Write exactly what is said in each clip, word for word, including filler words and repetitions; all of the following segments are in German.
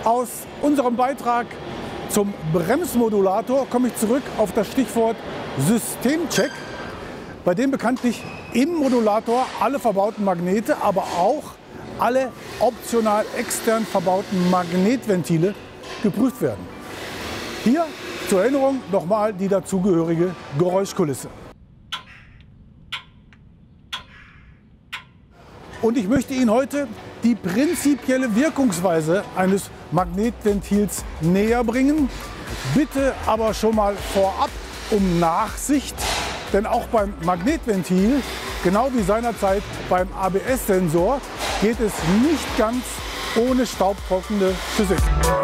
Aus unserem Beitrag zum Bremsmodulator komme ich zurück auf das Stichwort Systemcheck, bei dem bekanntlich im Modulator alle verbauten Magnete, aber auch alle optional extern verbauten Magnetventile geprüft werden. Hier zur Erinnerung nochmal die dazugehörige Geräuschkulisse. Und ich möchte Ihnen heute die prinzipielle Wirkungsweise eines Magnetventils näher bringen. Bitte aber schon mal vorab um Nachsicht, denn auch beim Magnetventil, genau wie seinerzeit beim A B S-Sensor, geht es nicht ganz ohne staubtrockene Physik.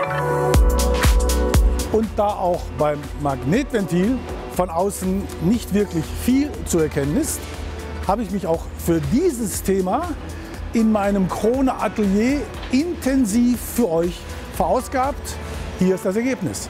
Und da auch beim Magnetventil von außen nicht wirklich viel zu erkennen ist, habe ich mich auch für dieses Thema in meinem Krone Atelier intensiv für euch verausgabt. Hier ist das Ergebnis.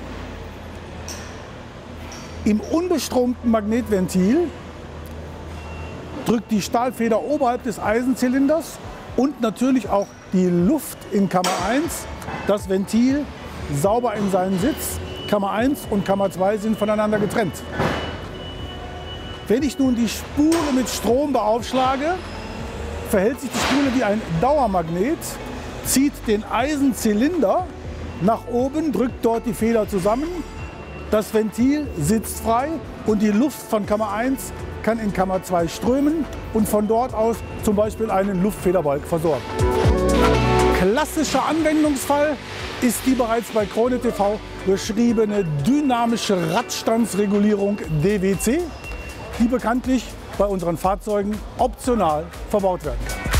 Im unbestromten Magnetventil drückt die Stahlfeder oberhalb des Eisenzylinders und natürlich auch die Luft in Kammer eins das Ventil sauber in seinen Sitz. Kammer eins und Kammer zwei sind voneinander getrennt. Wenn ich nun die Spule mit Strom beaufschlage, verhält sich die Spule wie ein Dauermagnet, zieht den Eisenzylinder nach oben, drückt dort die Feder zusammen, das Ventil sitzt frei und die Luft von Kammer eins kann in Kammer zwei strömen und von dort aus zum Beispiel einen Luftfederbalg versorgen. Klassischer Anwendungsfall ist die bereits bei Krone T V beschriebene dynamische Radstandsregulierung D W C, die bekanntlich bei unseren Fahrzeugen optional verbaut werden kann.